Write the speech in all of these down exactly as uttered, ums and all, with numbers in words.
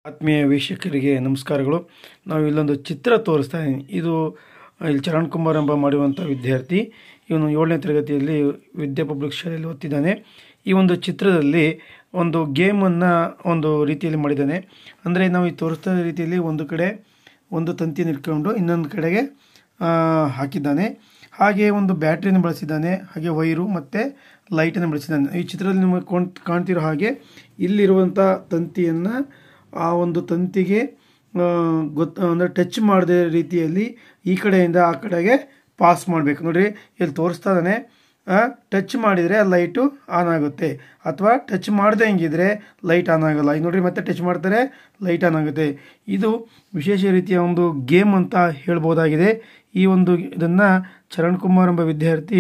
ಆತ್ಮೀಯ ವೀಕ್ಷಕರಿಗೆ ನಮಸ್ಕಾರಗಳು. ನಾವು ಇಲ್ಲೊಂದು ಚಿತ್ರ ತೋರಿಸ್ತಾ ಇದ್ದೀನಿ. ಇದು ಇಲ್ಲಿ ಚರಣ್ ಕುಮಾರ್ ಎಂಬ ಮಾಡುವಂಥ ವಿದ್ಯಾರ್ಥಿ. ಇವನು ಏಳನೇ ತರಗತಿಯಲ್ಲಿ ವಿದ್ಯಾ ಪಬ್ಲಿಕ್ ಶಾಲೆಯಲ್ಲಿ ಓದ್ತಿದ್ದಾನೆ. ಈ ಒಂದು ಚಿತ್ರದಲ್ಲಿ ಒಂದು ಗೇಮನ್ನು ಒಂದು ರೀತಿಯಲ್ಲಿ ಮಾಡಿದ್ದಾನೆ. ಅಂದರೆ ನಾವು ಈ ತೋರಿಸ್ತಾ ರೀತಿಯಲ್ಲಿ ಒಂದು ಕಡೆ ಒಂದು ತಂತಿಯನ್ನು ಇಟ್ಕೊಂಡು ಇನ್ನೊಂದು ಕಡೆಗೆ ಹಾಕಿದ್ದಾನೆ. ಹಾಗೆ ಒಂದು ಬ್ಯಾಟ್ರಿಯನ್ನು ಬಳಸಿದ್ದಾನೆ, ಹಾಗೆ ವೈರು ಮತ್ತು ಲೈಟನ್ನು ಬಳಸಿದ್ದಾನೆ. ಈ ಚಿತ್ರದಲ್ಲಿ ನಿಮಗೆ ಕಾಣ್ತಿರೋ ಹಾಗೆ ಇಲ್ಲಿರುವಂಥ ತಂತಿಯನ್ನು ಆ ಒಂದು ತಂತಿಗೆ ಗೊತ್ತ ಅಂದರೆ ಟಚ್ ಮಾಡದೆ ರೀತಿಯಲ್ಲಿ ಈ ಕಡೆಯಿಂದ ಆ ಕಡೆಗೆ ಪಾಸ್ ಮಾಡಬೇಕು. ನೋಡಿರಿ, ಇಲ್ಲಿ ತೋರಿಸ್ತಾ ಇದ್ದಾನೆ. ಟಚ್ ಮಾಡಿದರೆ ಲೈಟು ಆನ್ ಆಗುತ್ತೆ, ಅಥವಾ ಟಚ್ ಮಾಡದೆ ಹೆಂಗಿದ್ರೆ ಲೈಟ್ ಆನ್ ಆಗೋಲ್ಲ. ಈಗ ನೋಡಿರಿ, ಮತ್ತೆ ಟಚ್ ಮಾಡ್ತಾರೆ, ಲೈಟ್ ಆನ್ ಆಗುತ್ತೆ. ಇದು ವಿಶೇಷ ರೀತಿಯ ಒಂದು ಗೇಮ್ ಅಂತ ಹೇಳ್ಬೋದಾಗಿದೆ. ಈ ಒಂದು ಇದನ್ನು ಚರಣ್ ಕುಮಾರ್ ಎಂಬ ವಿದ್ಯಾರ್ಥಿ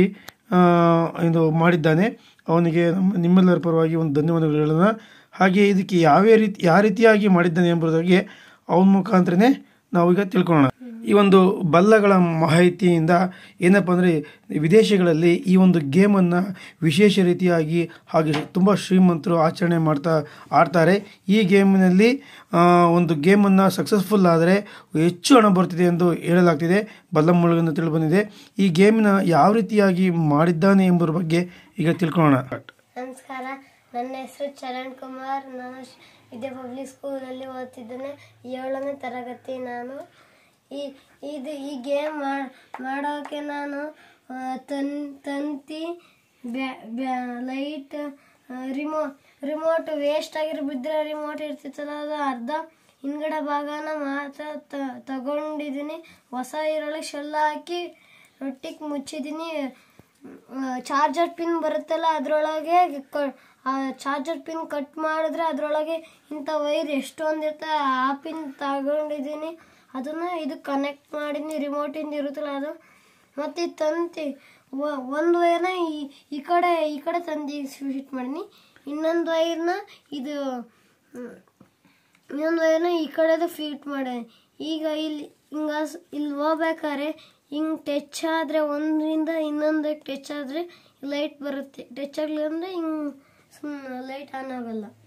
ಇದು ಮಾಡಿದ್ದಾನೆ. ಅವನಿಗೆ ನಮ್ಮ ನಿಮ್ಮೆಲ್ಲರ ಪರವಾಗಿ ಒಂದು ಧನ್ಯವಾದಗಳು ಹೇಳೋಣ. ಹಾಗೆ ಇದಕ್ಕೆ ಯಾವ ರೀತಿ ಯಾವ ರೀತಿಯಾಗಿ ಮಾಡಿದ್ದಾನೆ ಎಂಬುದಾಗಿ ಅವನ ಮುಖಾಂತರನೇ ನಾವೀಗ ತಿಳ್ಕೊಳ್ಳೋಣ. ಈ ಒಂದು ಬಲ್ಲಗಳ ಮಾಹಿತಿಯಿಂದ ಏನಪ್ಪ ಅಂದರೆ, ವಿದೇಶಗಳಲ್ಲಿ ಈ ಒಂದು ಗೇಮನ್ನು ವಿಶೇಷ ರೀತಿಯಾಗಿ ಹಾಗೆ ತುಂಬ ಶ್ರೀಮಂತರು ಆಚರಣೆ ಮಾಡ್ತಾ ಆಡ್ತಾರೆ. ಈ ಗೇಮಿನಲ್ಲಿ ಒಂದು ಗೇಮನ್ನು ಸಕ್ಸಸ್ಫುಲ್ ಆದರೆ ಹೆಚ್ಚು ಹಣ ಬರ್ತಿದೆ ಎಂದು ಹೇಳಲಾಗ್ತಿದೆ. ಬಲ್ಲ ಮೂಲಗಳಿಂದ ತಿಳಿದು ಬಂದಿದೆ. ಈ ಗೇಮಿನ ಯಾವ ರೀತಿಯಾಗಿ ಮಾಡಿದ್ದಾನೆ ಎಂಬುದರ ಬಗ್ಗೆ ಈಗ ತಿಳ್ಕೊಳ್ಳೋಣ. ನಮಸ್ಕಾರ, ನನ್ನ ಹೆಸರು ಚರಣ್ ಕುಮಾರ್. ನಾನು ವಿದ್ಯಾ ಪಬ್ಲಿಕ್ ಸ್ಕೂಲಲ್ಲಿ ಓದ್ತಿದ್ದೇನೆ, ಏಳನೇ ತರಗತಿ. ನಾನು ಈ ಇದು ಈ ಗೇಮ್ ಮಾಡೋಕ್ಕೆ ನಾನು ತನ್ ತಂತಿ ಬ್ಯಾ ಲೈಟ್ ರಿಮೋ ರಿಮೋಟ್ ವೇಸ್ಟ್ ಆಗಿರೋ ಬಿದ್ದರೆ ರಿಮೋಟ್ ಇರ್ತಿತ್ತಲ್ಲ, ಅದು ಅರ್ಧ ಹಿಂದ್ಗಡೆ ಭಾಗನ ಮಾತ್ರ ತಗೊಂಡಿದ್ದೀನಿ. ಹೊಸ ಈರೊಳಗೆ ಶೆಲ್ಲ ಹಾಕಿ ರೊಟ್ಟಿಗೆ ಮುಚ್ಚಿದ್ದೀನಿ. ಚಾರ್ಜರ್ ಪಿನ್ ಬರುತ್ತಲ್ಲ, ಅದರೊಳಗೆ ಚಾರ್ಜರ್ ಪಿನ್ ಕಟ್ ಮಾಡಿದ್ರೆ ಅದರೊಳಗೆ ಇಂಥ ವೈರ್ ಎಷ್ಟೊಂದಿರುತ್ತೆ, ಆ ಪಿನ್ ತಗೊಂಡಿದ್ದೀನಿ. ಅದನ್ನು ಇದು ಕನೆಕ್ಟ್ ಮಾಡಿದ್ದೀನಿ, ರಿಮೋಟಿಂದ ಇರುತ್ತಲ್ಲ ಅದು. ಮತ್ತು ಈ ತಂತಿ ಒಂದು ವೈರ್ನ ಈ ಈ ಕಡೆ ಈ ಕಡೆ ತಂತಿ ಫಿಟ್ ಮಾಡೀನಿ. ಇನ್ನೊಂದು ವೈರ್ನ ಇದು ಇನ್ನೊಂದು ವೈರ್ನ ಈ ಕಡೆದು ಫಿಟ್ ಮಾಡೀನಿ. ಈಗ ಇಲ್ಲಿ ಹಿಂಗೆ ಇಲ್ಲಿ ಹೋಗ್ಬೇಕಾದ್ರೆ ಹಿಂಗೆ ಟಚ್ ಆದರೆ ಒಂದರಿಂದ ಇನ್ನೊಂದಕ್ಕೆ ಟಚ್ ಆದರೆ ಲೈಟ್ ಬರುತ್ತೆ. ಟಚ್ ಆಗಲಿ ಅಂದರೆ ಹಿಂಗೆ ಸುಮ್ಮನೆ ಲೈಟ್ ಆನ್ ಆಗೋಲ್ಲ.